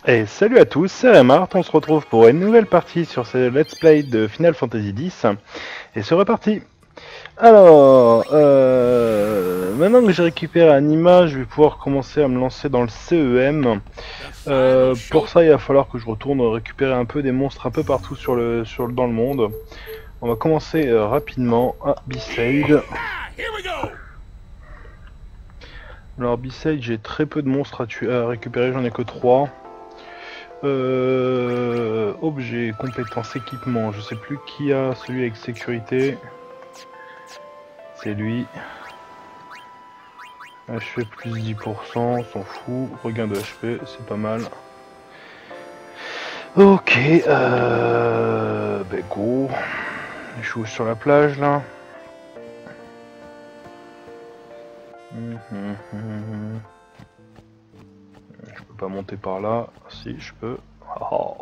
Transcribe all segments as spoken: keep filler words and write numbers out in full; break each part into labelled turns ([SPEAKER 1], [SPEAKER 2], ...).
[SPEAKER 1] Et salut à tous, c'est Remart, on se retrouve pour une nouvelle partie sur ce Let's Play de Final Fantasy X. Et c'est reparti. Alors, euh, maintenant que j'ai récupéré Anima, je vais pouvoir commencer à me lancer dans le C E M. Euh, pour ça, il va falloir que je retourne récupérer un peu des monstres un peu partout sur le, sur le, dans le monde. On va commencer euh, rapidement à B-Side. Alors B-Side, j'ai très peu de monstres à, tuer, à récupérer, j'en ai que trois. Euh, objet, compétence, équipement, je sais plus qui a celui avec sécurité. C'est lui. H P plus dix pour cent, on s'en fout. Regain de H P, c'est pas mal. Ok, euh... ben go. Je suis sur la plage là. Hum, hum, hum. Je peux pas monter par là. Si, je peux. Oh.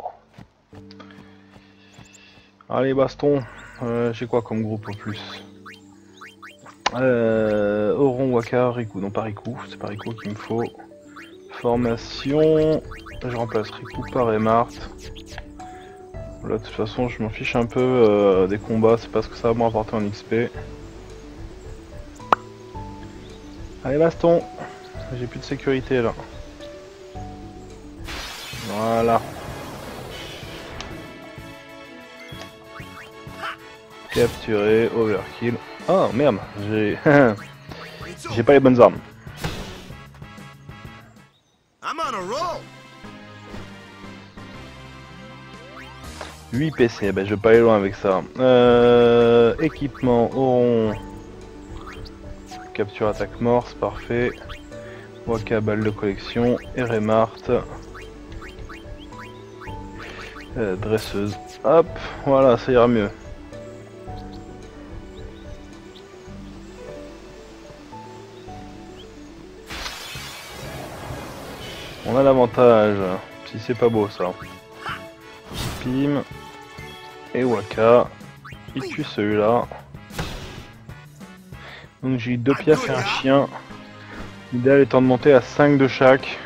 [SPEAKER 1] Allez, baston. Euh, J'ai quoi comme groupe au plus? euh, Oron, Waka, Riku. Non, pas Riku. C'est pas Riku qu'il me faut. Formation. Je remplace Riku par Remart. Là, de toute façon, je m'en fiche un peu euh, des combats. C'est pas ce que ça va me rapporter en X P. Allez, baston. J'ai plus de sécurité là. Voilà. Capturé, overkill. Oh merde, j'ai j'ai pas les bonnes armes. huit P C, ben je vais pas aller loin avec ça. Euh, équipement, Oron. Capture attaque morse, parfait. Waka, balle de collection. Et Remart. Euh, dresseuse. Hop, voilà, ça ira mieux. On a l'avantage, si c'est pas beau ça. Pim. Et Waka. Il tue celui-là. Donc j'ai eu deux piafs et un chien. L'idéal étant de monter à cinq de chaque.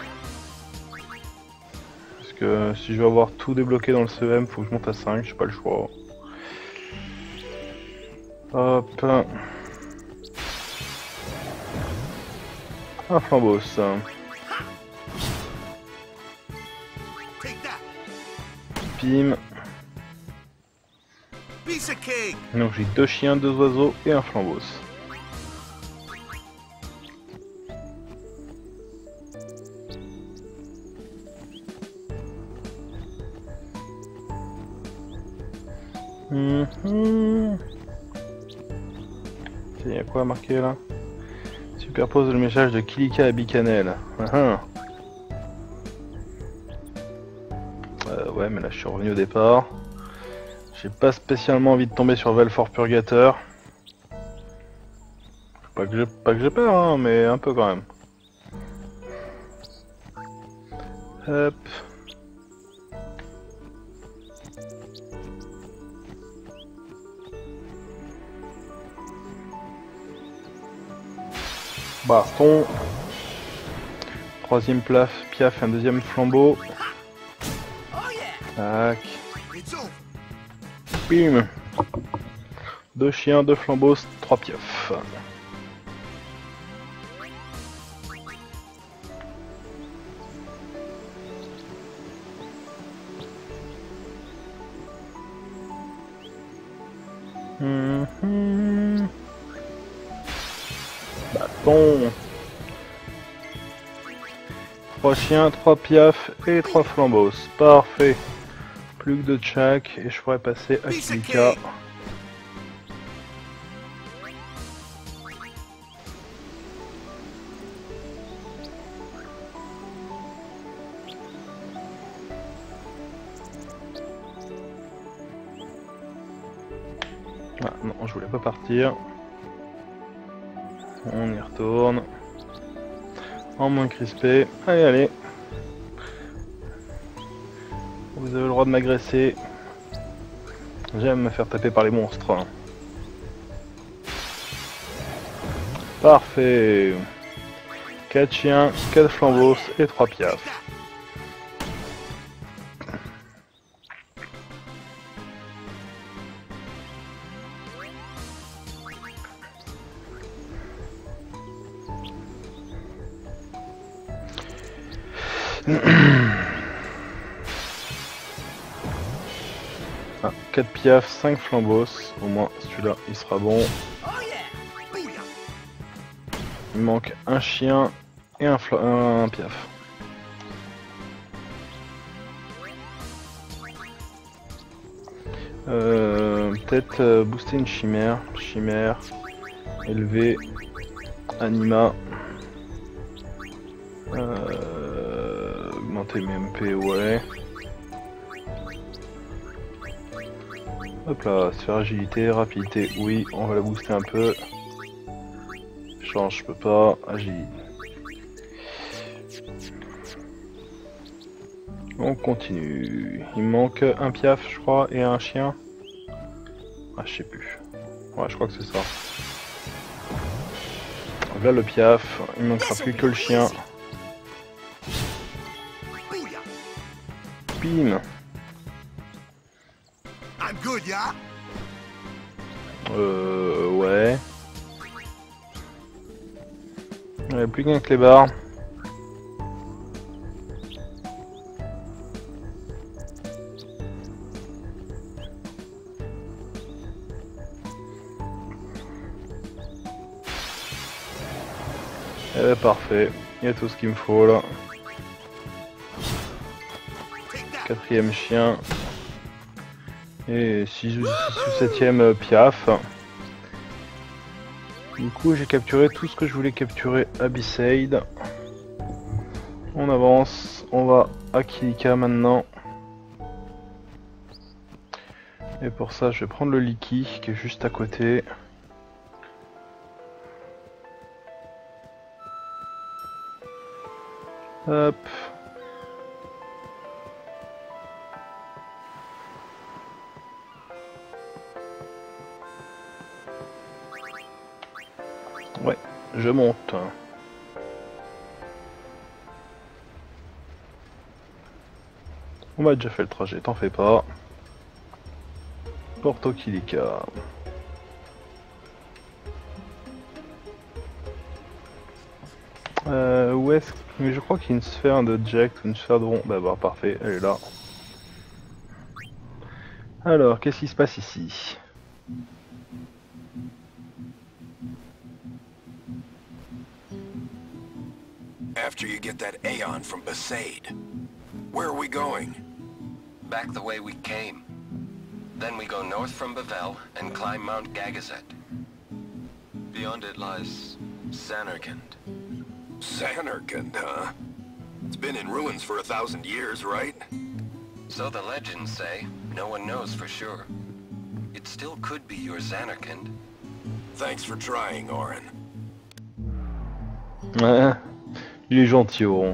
[SPEAKER 1] Parce que si je veux avoir tout débloqué dans le C E M, faut que je monte à cinq, j'ai pas le choix. Hop. Un flambeau ça. Pim. Donc j'ai deux chiens, deux oiseaux et un flambos. Mmh. Il y a quoi marqué là? Superpose le message de Kilika à Bicanel. Uh-huh. euh, ouais, mais là je suis revenu au départ. J'ai pas spécialement envie de tomber sur Velfor Purgateur. Pas que j'ai pas que j'ai peur, hein, mais un peu quand même. Hop. Baston. Troisième plaf, piaf, un deuxième flambeau. Tac. Bim. Deux chiens, deux flambeaux, trois piafs. Mmh. Bâton. Trois chiens, trois piafs et trois flambeaux. Parfait. Plus que deux de chaque et je pourrais passer à Kilika. Ah non, je voulais pas partir. On y retourne. En moins crispé. Allez, allez. Vous avez le droit de m'agresser. J'aime me faire taper par les monstres. Parfait. quatre chiens, quatre flambeaux et trois piafs. Ah, quatre piafs, cinq flambos, au moins celui-là il sera bon. Il manque un chien et un, un, un piaf. Euh, Peut-être euh, booster une chimère, chimère, élever, anima, euh, augmenter mes M P, ouais. Hop là, sphère agilité, rapidité, oui, on va la booster un peu. Change, je peux pas, agilité. On continue. Il manque un piaf, je crois, et un chien. Ah, je sais plus. Ouais, je crois que c'est ça. Là le piaf, il ne manquera plus que le chien. Bim. Euh, ouais. Il n'y a plus qu'un clébard. Eh ben, parfait, il y a tout ce qu'il me faut là. Quatrième chien. Et six ou septième piaf. Du coup j'ai capturé tout ce que je voulais capturer à Besaid. On avance, on va à Kilika maintenant. Et pour ça je vais prendre le Liki qui est juste à côté. Hop. Ouais, je monte. On m'a déjà fait le trajet, t'en fais pas. Porto Kilika. Euh, où est-ce que... Mais je crois qu'il y a une sphère de Jack ou une sphère de rond. Bah, bah parfait, elle est là. Alors, qu'est-ce qui se passe ici?
[SPEAKER 2] After you get that Aeon from Besaid, where are we going?
[SPEAKER 3] Back the way we came. Then we go north from Bavel and climb Mount Gagazet. Beyond it lies Zanarkand.
[SPEAKER 2] Zanarkand, huh? It's been in ruins for a thousand years, right?
[SPEAKER 3] So the legends say. No one knows for sure. It still could be your Zanarkand.
[SPEAKER 2] Thanks for trying, Orin.
[SPEAKER 1] Ouais, il est gentil, Oron.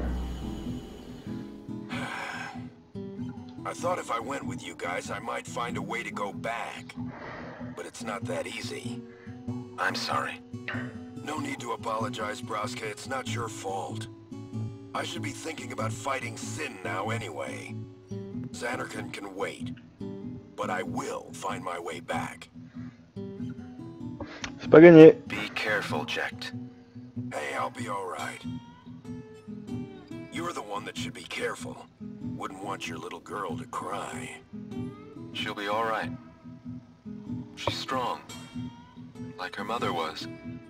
[SPEAKER 2] I thought if I went with you guys, I might find a way to go back. But it's not that easy.
[SPEAKER 3] I'm sorry.
[SPEAKER 2] No need to apologize, Braska. It's not your fault. I should be thinking about fighting Sin now anyway. Zanarkand can wait. But I will find my way back.
[SPEAKER 1] C'est pas gagné.
[SPEAKER 3] Be careful, Jecht.
[SPEAKER 2] Hey, I'll be alright. You're the one that should be careful. Wouldn't want your little girl to cry.
[SPEAKER 3] She'll be alright. She's strong. Like her mother was.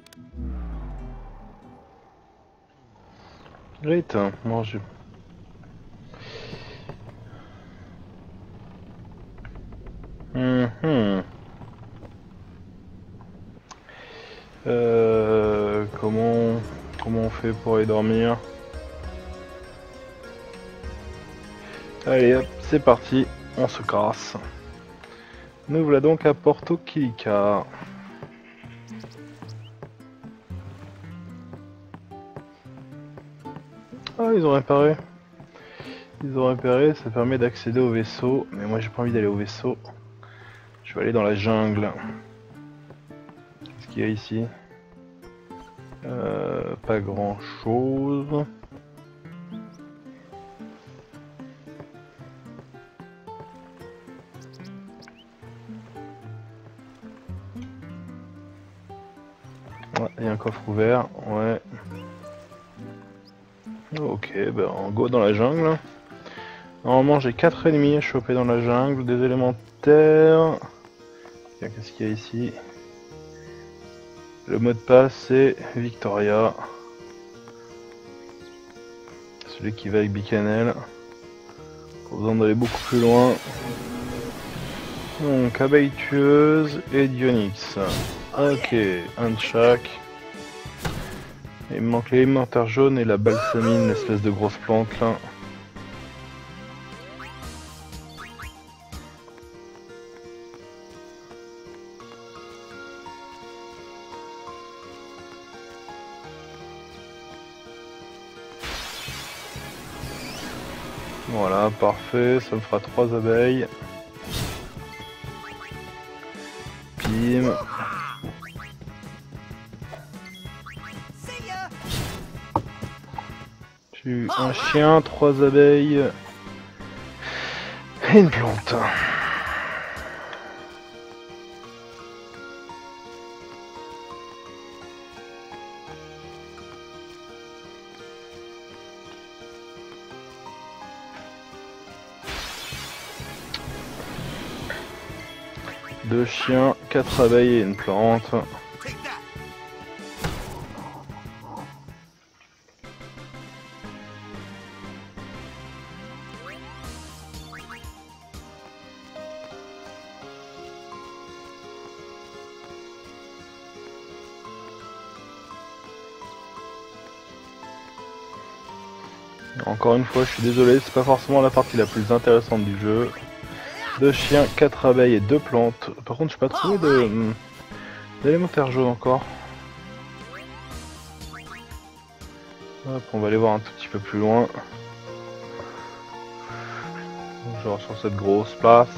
[SPEAKER 1] Great, hein. Moi je... Mmh. Euh, comment, comment on fait pour aller dormir? Allez hop, c'est parti, on se casse. Nous voilà donc à Porto Kilika. Ah, ils ont réparé. Ils ont réparé, ça permet d'accéder au vaisseau. Mais moi j'ai pas envie d'aller au vaisseau. Je vais aller dans la jungle. Qu'est-ce qu'il y a ici? euh, Pas grand chose. Il y a un coffre ouvert, ouais. Ok, ben on go dans la jungle. Normalement j'ai quatre ennemis à choper dans la jungle, des élémentaires. Qu'est-ce qu'il y a ici? Le mot de passe c'est Victoria. Celui qui va avec Bicanel. Pas besoin d'aller beaucoup plus loin. Donc abeille tueuse et Dionix. Ok, un de chaque. Il me manque l'élémentaire jaune et la balsamine, l'espèce de grosse plante là. Voilà, parfait, ça me fera trois abeilles. Pim. Tue un chien, trois abeilles et une plante. Deux chiens, quatre abeilles et une plante. Encore une fois, je suis désolé, c'est pas forcément la partie la plus intéressante du jeu. Deux chiens, quatre abeilles et deux plantes. Par contre, je n'ai pas trouvé de d'élémentaire jaune encore. Hop, on va aller voir un tout petit peu plus loin. Genre sur cette grosse place.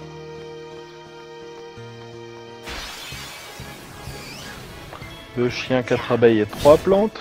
[SPEAKER 1] Deux chiens, quatre abeilles et trois plantes.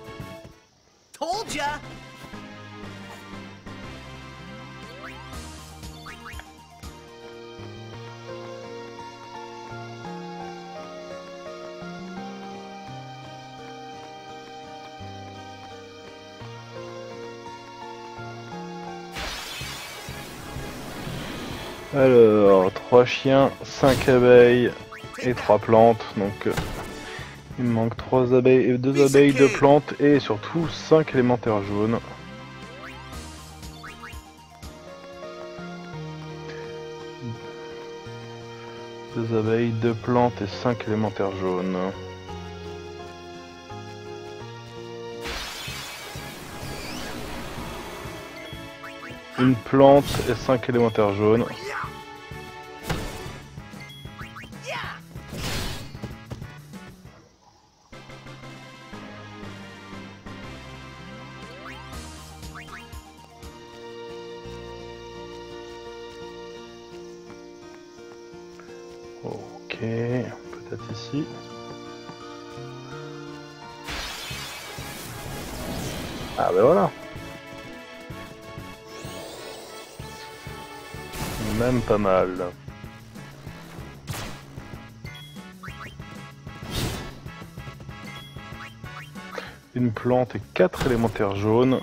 [SPEAKER 1] Alors, trois chiens, cinq abeilles et trois plantes. Donc, euh, il me manque trois abeilles, deux abeilles, deux plantes et surtout cinq élémentaires jaunes. Deux abeilles, deux plantes et cinq élémentaires jaunes. Une plante et cinq élémentaires jaunes. Ok, peut-être ici. Ah ben voilà. Même pas mal. Une plante et quatre élémentaires jaunes.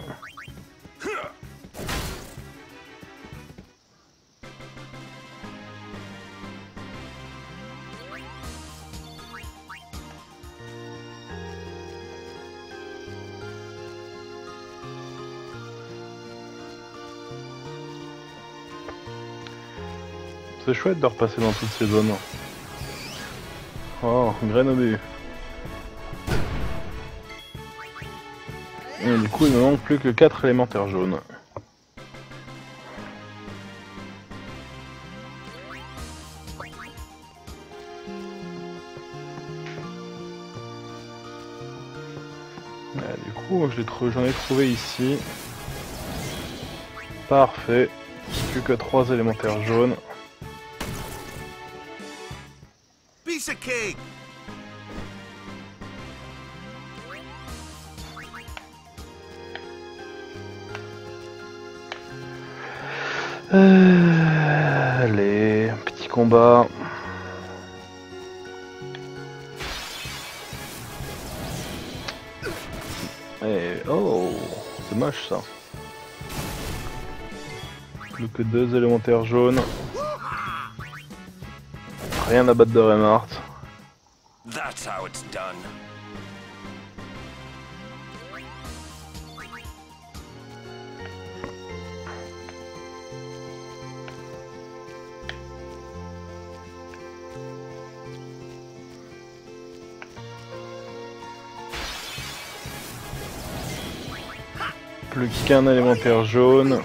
[SPEAKER 1] C'est chouette de repasser dans toutes ces zones. Oh, graine au but. Et du coup, il me manque plus que quatre élémentaires jaunes. Ah, du coup, je l'ai trouvé, j'en ai trouvé ici. Parfait. Plus que trois élémentaires jaunes.
[SPEAKER 4] Piece of cake.
[SPEAKER 1] Euh, allez, petit combat. Et oh, c'est dommage ça. Plus que deux élémentaires jaunes. Rien à battre de Reinhardt.
[SPEAKER 3] That's how it's done.
[SPEAKER 1] Plus qu'un élémentaire jaune.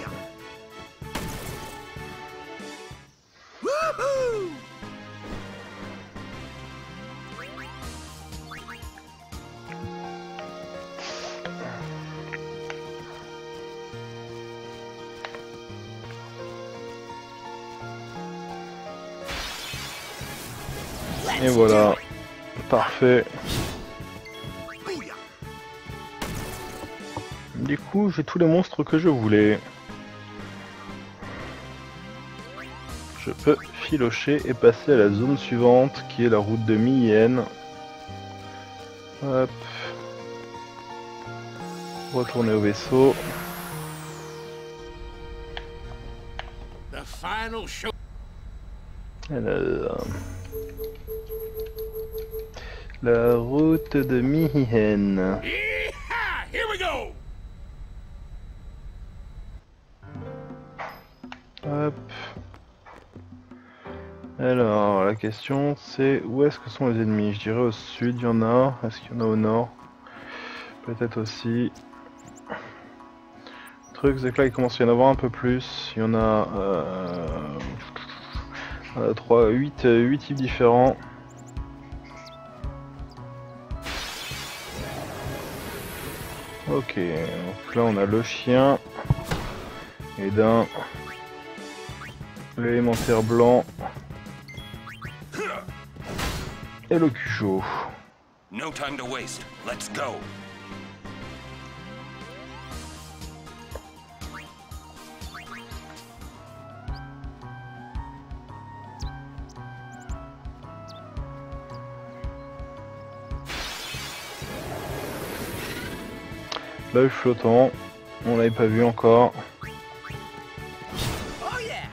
[SPEAKER 1] Et voilà, parfait. Du coup, j'ai tous les monstres que je voulais. Je peux filocher et passer à la zone suivante, qui est la route de Miyen. Hop. Retourner au vaisseau.
[SPEAKER 4] The final show.
[SPEAKER 1] Alors... La route de Miyen.
[SPEAKER 4] Yeah! Here we go!
[SPEAKER 1] Hop. Alors, la question c'est où est-ce que sont les ennemis? Je dirais au sud, il y en a. Est-ce qu'il y en a au nord? Peut-être aussi. Le truc c'est que là il commence à y en avoir un peu plus. Il y en a euh, euh, trois, huit, huit types différents. Ok, donc là on a le chien. Et d'un. L'élémentaire blanc. Et le Cujo.
[SPEAKER 3] No time to waste. Let's go.
[SPEAKER 1] L'œil flottant, on l'avait pas vu encore.
[SPEAKER 4] Oh yeah!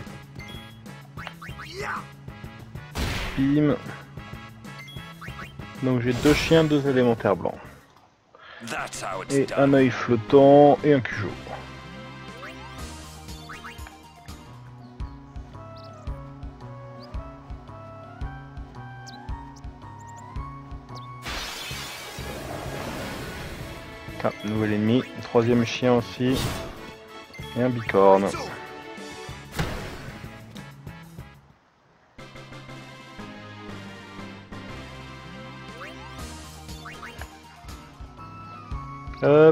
[SPEAKER 4] Yeah!
[SPEAKER 1] Bim. Donc j'ai deux chiens, deux élémentaires blancs.
[SPEAKER 3] That's how it's
[SPEAKER 1] Et
[SPEAKER 3] done.
[SPEAKER 1] un œil flottant et un Cujo. Ah, nouvel ennemi, troisième chien aussi. Et un bicorne. Hop.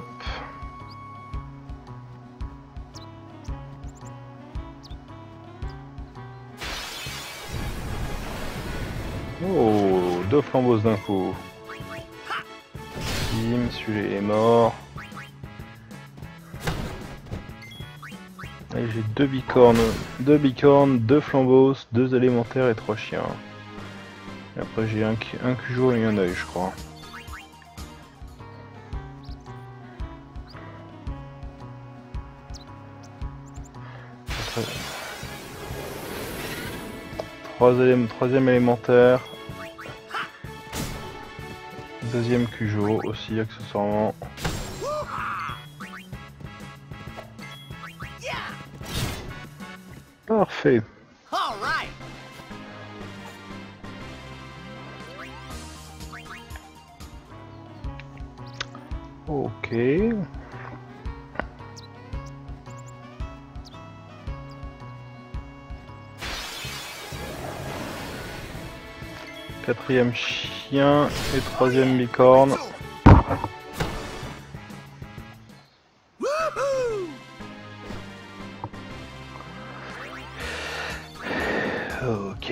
[SPEAKER 1] Oh, deux flambeaux d'un coup. Bim, celui-là est mort. Et j'ai deux bicornes, deux bicornes, deux flambeaux, deux élémentaires et trois chiens. Et après j'ai un, un Cujo et un œil, je crois. Trois élém troisième élémentaire. Deuxième Cujo aussi accessoirement. Parfait.
[SPEAKER 4] All right!
[SPEAKER 1] Ok. Quatrième chien et troisième bicorne.
[SPEAKER 4] Woohoo!
[SPEAKER 1] Ok.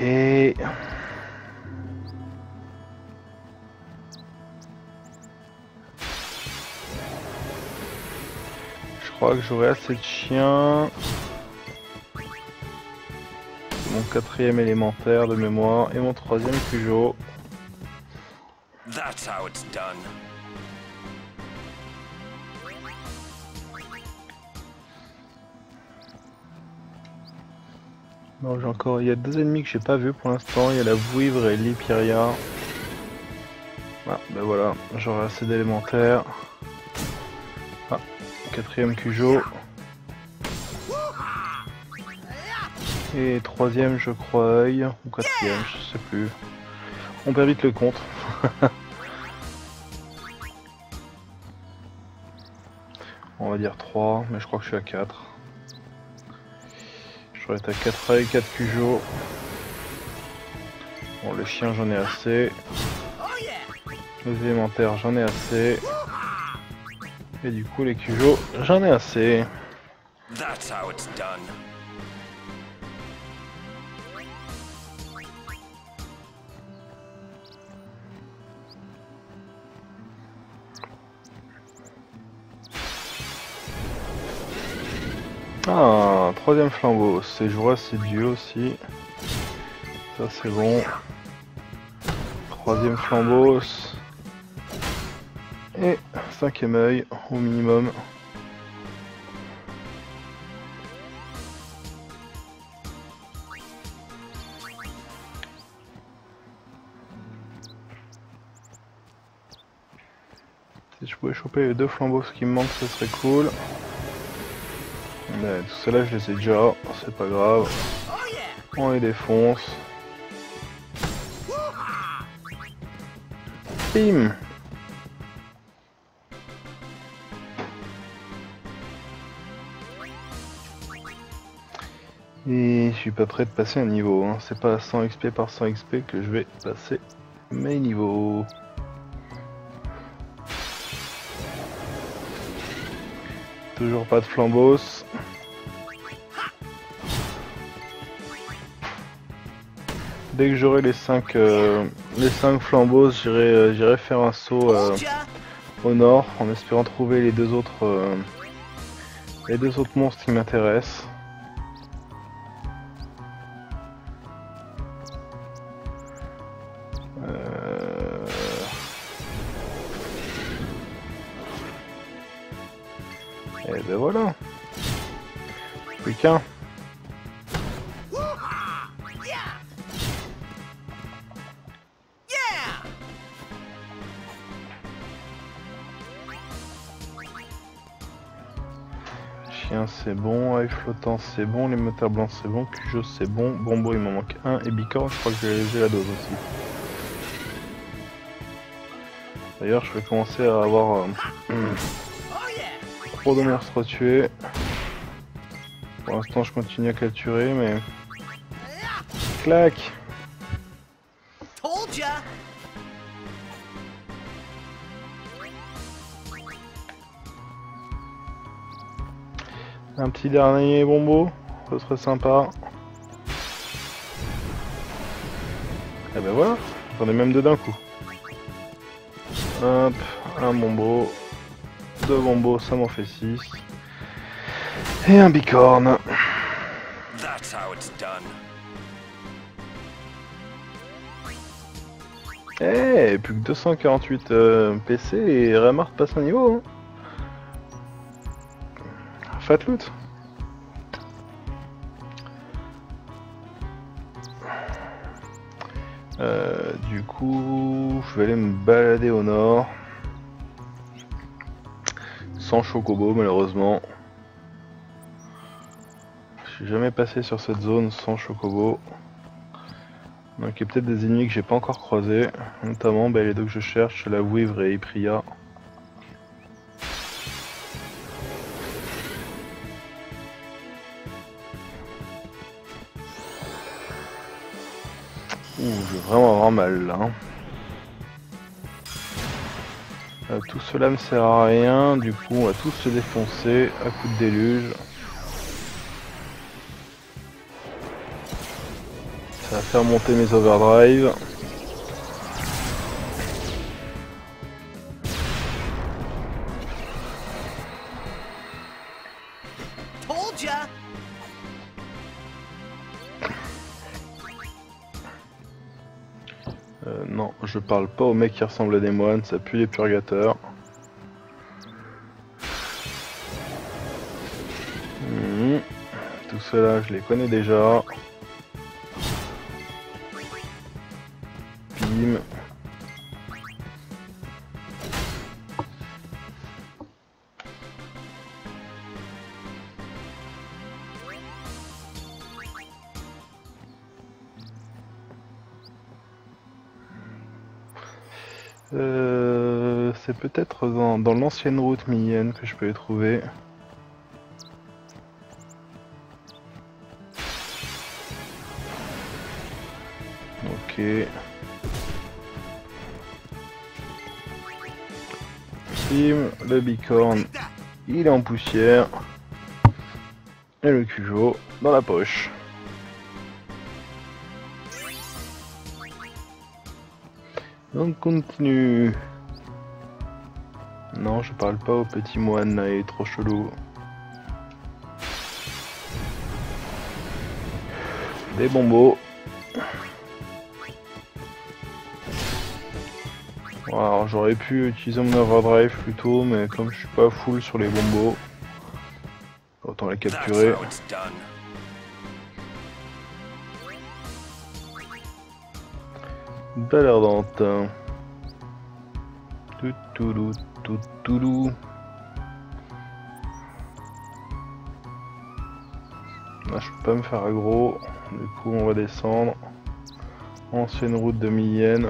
[SPEAKER 1] Je crois que j'aurai assez de chiens. Mon quatrième élémentaire de mémoire et mon troisième Cujo.
[SPEAKER 3] That's how it's done.
[SPEAKER 1] Non, j'ai encore. Il y a deux ennemis que j'ai pas vu pour l'instant. Il y a la Vouivre et l'Hyperia. Ah, ben voilà, j'aurai assez d'élémentaires. Ah, quatrième Cujo. Et troisième, je crois, œil. Ou quatrième, je sais plus. On perd vite le compte. On va dire trois, mais je crois que je suis à quatre. Je dois être à quatre œils, quatre Cujo. Bon, le chien, j'en ai assez. Les élémentaires, j'en ai assez. Et du coup, les Cujo, j'en ai assez.
[SPEAKER 3] That's how it's done.
[SPEAKER 1] Ah, troisième flambeau, c'est je vois c'est Dieu aussi. Ça c'est bon. Troisième flambeau. Et cinquième œil au minimum. Si je pouvais choper les deux flambeaux, ce qui me manque, ce serait cool. Mais tout cela, je les ai déjà, c'est pas grave. On les défonce. Bim! Et je suis pas prêt de passer un niveau, hein. C'est pas à cent X P par cent X P que je vais passer mes niveaux. Toujours pas de flambos. Dès que j'aurai les cinq euh, les cinq flambos, j'irai euh, j'irai faire un saut euh, au nord en espérant trouver les deux autres euh, les deux autres monstres qui m'intéressent. Euh... Et ben voilà. Plus qu'un. Chien c'est bon, œil flottant c'est bon, les moteurs blancs c'est bon, Cujo c'est bon, Bombo il m'en manque un et Bicorne je crois que j'ai la dose aussi. D'ailleurs je vais commencer à avoir euh, trop de monstres tués. Pour l'instant je continue à capturer mais... Clac! Un petit dernier Bombo, ce serait sympa. Et ben voilà, j'en ai même deux d'un coup. Hop, un Bombo, deux Bombos, ça m'en fait six. Et un Bicorne.
[SPEAKER 3] That's how it's done.
[SPEAKER 1] Eh, plus que deux cent quarante-huit euh, P C et Remart passe un niveau. Hein. Fat loot. Euh, du coup, je vais aller me balader au nord. Sans chocobo, malheureusement. Je suis jamais passé sur cette zone sans chocobo. Donc il y a peut-être des ennemis que j'ai pas encore croisés. Notamment bah, les deux que je cherche, la Vouivre et Hyperia. Ouh, je vais vraiment avoir mal là. Euh, tout cela me sert à rien, du coup on va tous se défoncer à coup de déluge. Ça va faire monter mes overdrive. Euh, non, je parle pas aux mecs qui ressemblent à des moines, ça pue les purgateurs. Mmh. Tout cela, je les connais déjà. Bim. Euh, c'est peut-être dans, dans l'ancienne route Miyen que je peux les trouver. Ok. Bim, le bicorne, il est en poussière. Et le Cujo dans la poche. Donc continue. Non, je parle pas au petit moine là, il est trop chelou. Des bonbons. Alors j'aurais pu utiliser mon overdrive plus tôt, mais comme je suis pas full sur les bonbons, autant les capturer. Belle ardente. Tout tout tout tout. Là je peux pas me faire aggro, du coup on va descendre. Ancienne route de Miyen.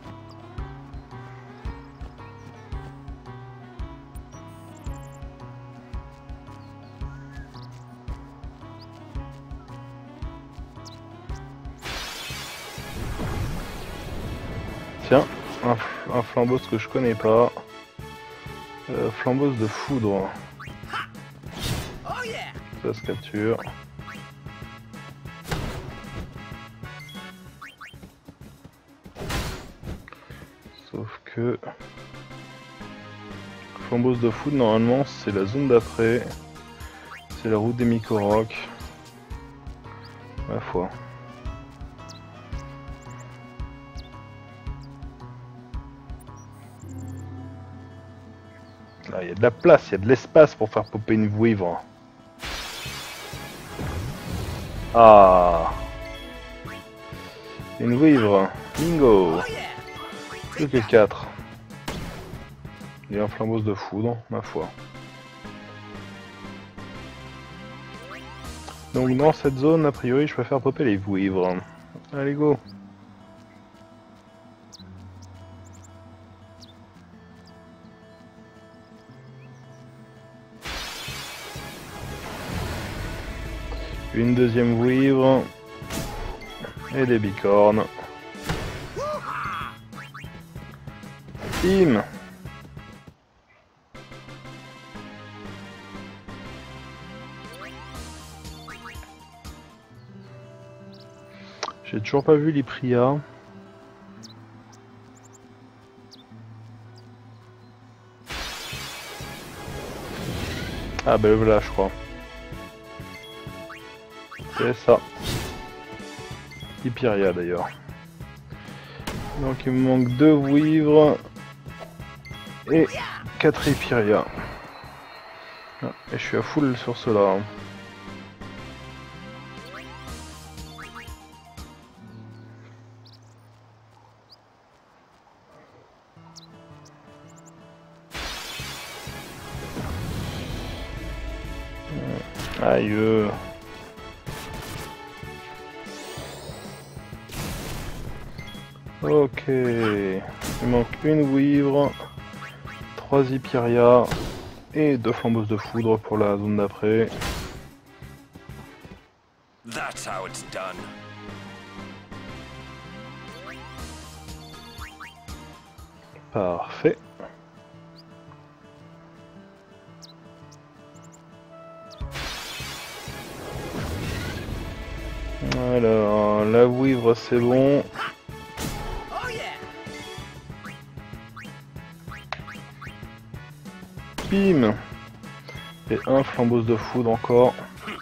[SPEAKER 1] Tiens, un, un flambeau que je connais pas. Euh, flambeuse de foudre. Ça se capture. Sauf que... Flambeuse de foudre, normalement, c'est la zone d'après. C'est la route des Micorocs. Ma foi. Là, il y a de la place, il y a de l'espace pour faire popper une vouivre. Ah, une vouivre, bingo. Plus que quatre. Et un flambeau de foudre, ma foi. Donc dans cette zone, a priori, je peux faire popper les vouivres. Allez, go. Une deuxième vouivre. Et des bicornes. Bim. J'ai toujours pas vu l'Ipria. Ah ben voilà, je crois. C'est ça. Hyperia d'ailleurs. Donc il me manque deux vouivres et quatre Hyperia. Ah, et je suis à full sur cela. Aïe. Ok, il manque une vouivre, trois Hyperia et deux flambeaux de foudre pour la zone d'après.
[SPEAKER 3] That's how it's done.
[SPEAKER 1] Parfait. Alors, la vouivre c'est bon. Bim. Et un flambeau de foudre encore.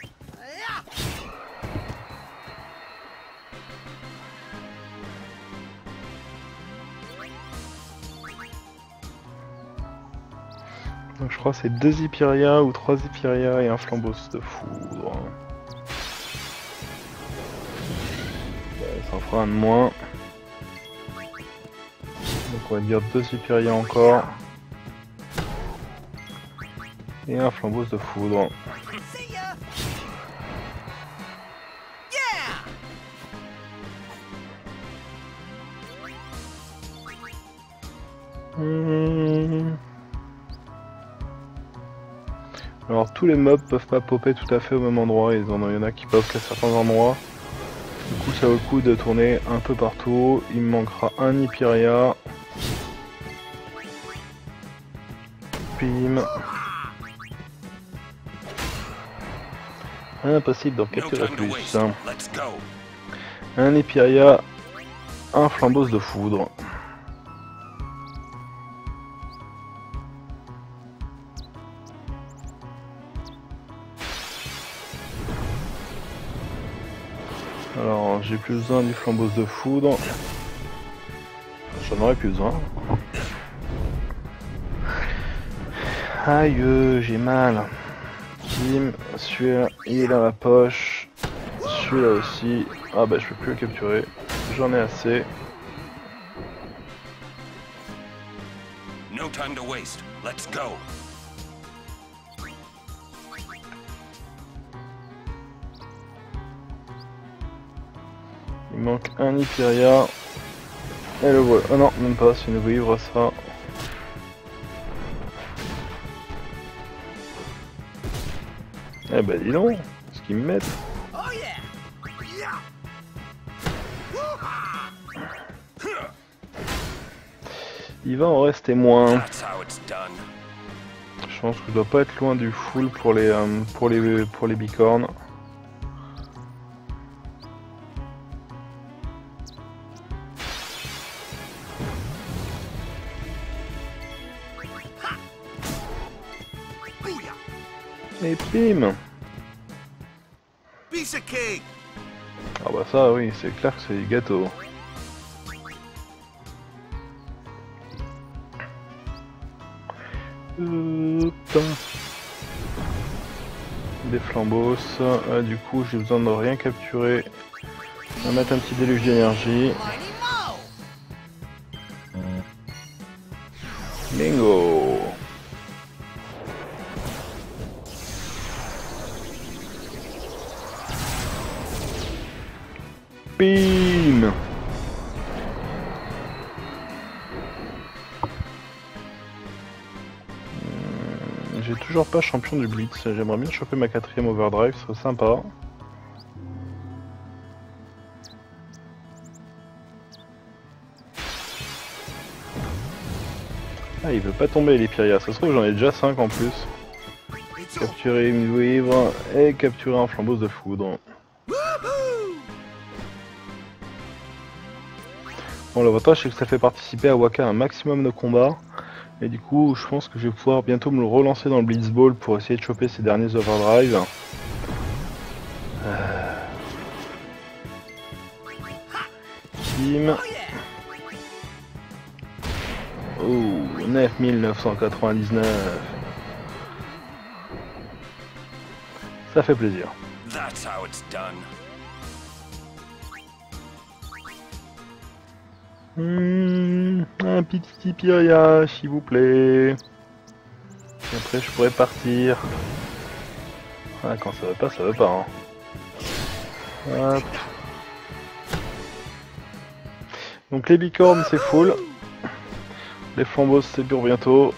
[SPEAKER 1] Donc je crois que c'est deux Hyperia ou trois Hyperia et un flambeau de foudre. Ça en fera un de moins. on va dire deux Hyperia encore. Et un flambeau de foudre.
[SPEAKER 4] See ya. Yeah.
[SPEAKER 1] Mmh. Alors tous les mobs peuvent pas popper tout à fait au même endroit, il y en a qui popent qu'à certains endroits. Du coup ça vaut le coup de tourner un peu partout. Il me manquera un Hyperia. Bim. Impossible d'en capturer plus. Un Hyperia, un flambeau de foudre. Alors j'ai plus besoin du flambeau de foudre. J'en aurais plus besoin. Aïe, j'ai mal. Bim, celui-là il est dans la poche. Celui-là aussi. Ah bah je peux plus le capturer. J'en ai assez.
[SPEAKER 3] No time to waste. Let's go.
[SPEAKER 1] Il manque un Hyperia. Et le voilà. Ah non, même pas, c'est une vivre ça. Eh ben dis donc, ce qu'ils me mettent.
[SPEAKER 4] Oh yeah. Yeah.
[SPEAKER 1] Il va en rester moins.
[SPEAKER 3] That's how it's done.
[SPEAKER 1] Je pense que je dois pas être loin du full pour les euh, pour les pour les bicornes. Et bim.
[SPEAKER 4] Piece of cake.
[SPEAKER 1] Ah bah ça oui, c'est clair que c'est du gâteau. Hop. Des flambos. Ah, du coup j'ai besoin de rien capturer. On va mettre un petit déluge d'énergie. Bingo. Bim. J'ai toujours pas champion du Blitz, j'aimerais bien choper ma quatrième overdrive, ce serait sympa. Ah il veut pas tomber l'Hyperia, ça se trouve j'en ai déjà cinq en plus. Capturer une vivre et capturer un flambeau de foudre. Bon, l'avantage c'est que ça fait participer à Wakka un maximum de combats. Et du coup, je pense que je vais pouvoir bientôt me le relancer dans le Blitzball pour essayer de choper ces derniers overdrive. Euh... Bim. Oh, neuf mille neuf cent quatre-vingt-dix-neuf. Ça fait plaisir.
[SPEAKER 3] That's how it's done.
[SPEAKER 1] Mmh, un petit Hyperia, s'il vous plaît. Et après, je pourrais partir. Ah, quand ça va pas, ça va pas. Hein. Hop. Donc les bicornes, c'est full. Les flambos, c'est pour bientôt.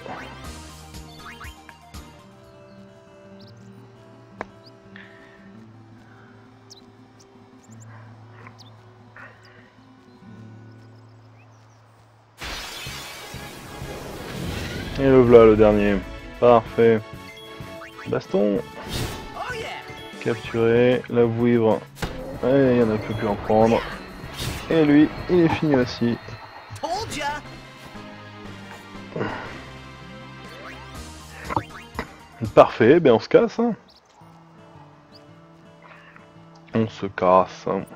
[SPEAKER 1] Et le voilà le dernier. Parfait. Baston. Capturé. La vouivre. Et il y en a plus pu en prendre. Et lui, il est fini aussi. Parfait, ben on se casse. Hein. On se casse. Hein.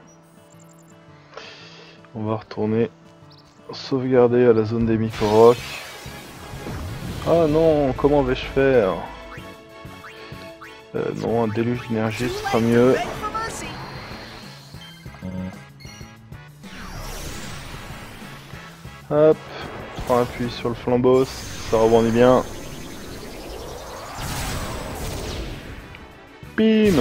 [SPEAKER 1] On va retourner sauvegarder à la zone des micro-rocs. Ah non, comment vais-je faire? euh, Non, un déluge d'énergie sera mieux. Hop. prend appui sur le flambeau, ça rebondit bien. Bim.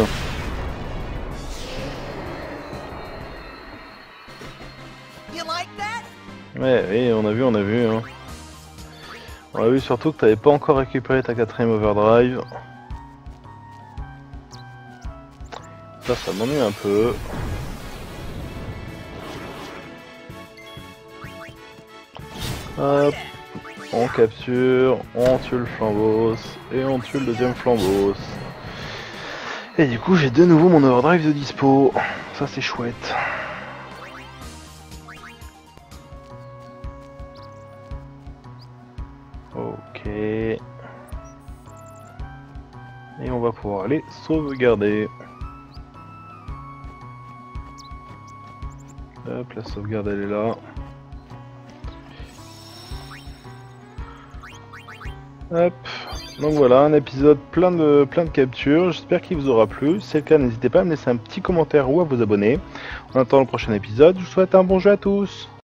[SPEAKER 4] You like that?
[SPEAKER 1] Ouais, oui, on a vu, on a vu. Hein. On a vu surtout que t'avais pas encore récupéré ta quatrième overdrive. Ça, ça m'ennuie un peu. Hop, on capture, on tue le flambos et on tue le deuxième flambos. Et du coup, j'ai de nouveau mon overdrive de dispo. Ça, c'est chouette. Ok. Et on va pouvoir aller sauvegarder. Hop, la sauvegarde elle est là. Hop. Donc voilà, un épisode plein de plein de captures. J'espère qu'il vous aura plu. Si c'est le cas, n'hésitez pas à me laisser un petit commentaire ou à vous abonner. En attendant le prochain épisode, je vous souhaite un bon jeu à tous.